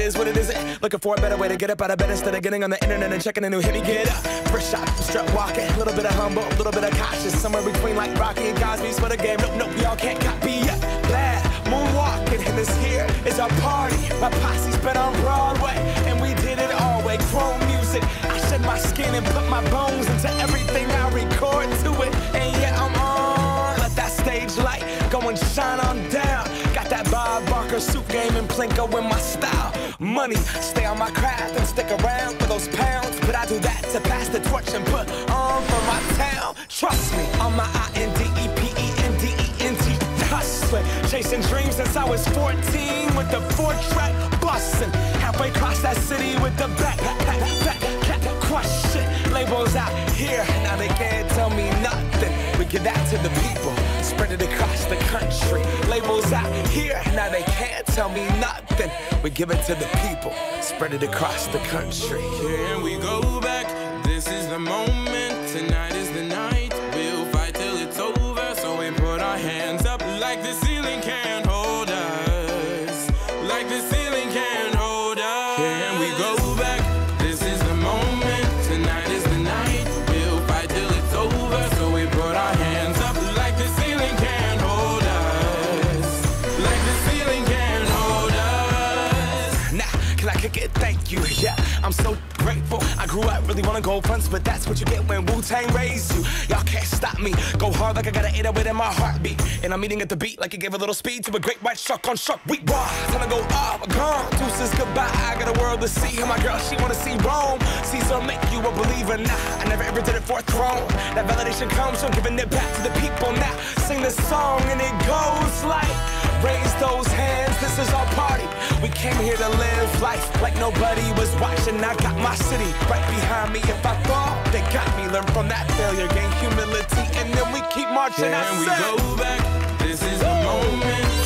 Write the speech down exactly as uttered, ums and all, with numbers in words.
is what it isn't. Looking for a better way to get up out of bed instead of getting on the internet and checking a new hit. Me get up, first shot, strut walking, a little bit of humble, a little bit of cautious, somewhere between like Rocky and Cosby's for the game. Nope, nope, y'all can't copy yet. Glad moonwalking, and this here is our party. My posse's been on Broadway, and we did it all way. Chrome music, I shed my skin and put my bones into everything I record to it. And yeah, I'm on. Let that stage light go and shine on down. Got that Bob Barker suit game and Plinko in my style. Money, stay on my craft and stick around for those pounds. But I do that to pass the torch and put on for my town. Trust me, on my I N D E P E N D E N T hustling, chasing dreams since I was fourteen with the four-track bustin'. Halfway across that city with the back, back, back, back, back, crush it. Labels out here, now they can't tell me nothing. We give that to the people, spread it across the country. Labels out here, now they can't tell me nothing. We give it to the people, spread it across the country. Here we go back, this is the moment, tonight is the night. We'll fight till it's over, so we put our hands up like the ceiling can't hold us. Like the ceiling can't hold us. Here we go back, this is the moment, tonight is the night. We'll fight till it's over, so we put our hands up like the ceiling can't hold us. Like the ceiling can't hold us. Now, can I kick it? Thank you, yeah, I'm so grateful. I grew up really wanna go fronts, but that's what you get when Wu-Tang raised you. Y'all can't stop me, go hard like I got an eight oh eight in my heartbeat. And I'm eating at the beat like it gave a little speed to a great white shark on shark week. Raw, time to go off, gone, deuces goodbye. I got a world to see, and my girl, she wanna see Rome. Caesar make you a believer, nah, I never ever did it for a throne. That validation comes from giving it back to the people. Now, sing this song and it goes like, raise those hands, this is our party. We came here to live life like nobody was watching. I got my city right behind me. If I fall, they got me. Learn from that failure, gain humility, and then we keep marching. Can we go back? This is the moment.